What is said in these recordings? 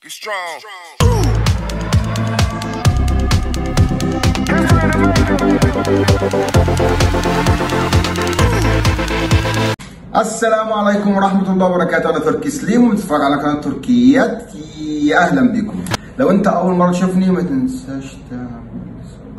be strong. السلام عليكم ورحمة الله وبركاته. أنا تركي سليم وبتتفرج على قناة تركيات. يا أهلا بكم. لو أنت أول مرة تشوفني ما تنساش تعمل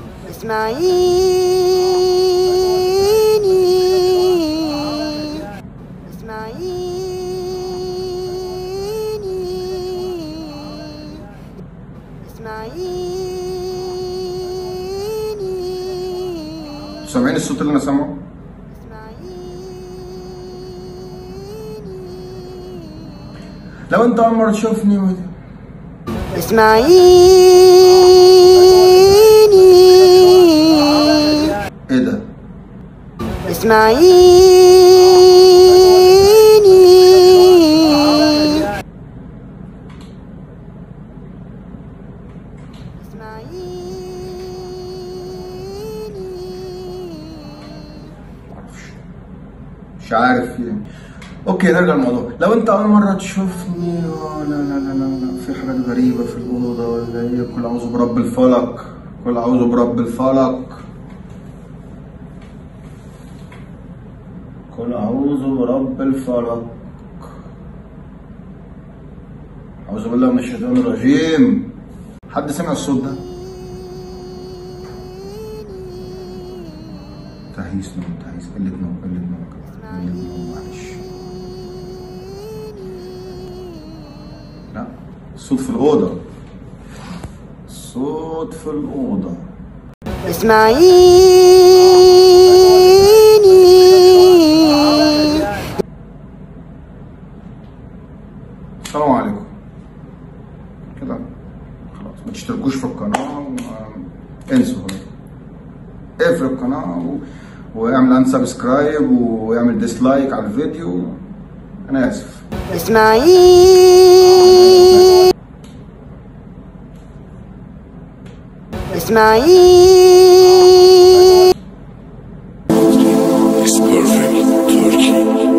سامعين الصوت اللي أنا سامعه؟ لو انت اول مره تشوفني اسمعيني. ايه ده؟ اسمعيني. مش عارف يعني. اوكي نرجع للموضوع. لو انت اول مره تشوفني لا لا لا لا لا في حاجات غريبه في الاوضه ولا هي كل اعوذ برب الفلق، كل اعوذ برب الفلق، كل اعوذ برب الفلق، اعوذ بالله من الشيطان الرجيم. حد سمع الصوت ده؟ تهيس نوم، تهيس، قلة نوم، قلة نوم، قلة نوم، معلش. لا، الصوت في الأوضة، الصوت في الأوضة. اسمعيني. السلام عليكم. كده خلاص ما تشتركوش في القناة انسوا خلاص. اقفل القناة واعمل ان سبسكرايب واعمل ديسلايك على الفيديو. انا اسف. اسمعيني. اسمعيني. It's perfect, Turkey.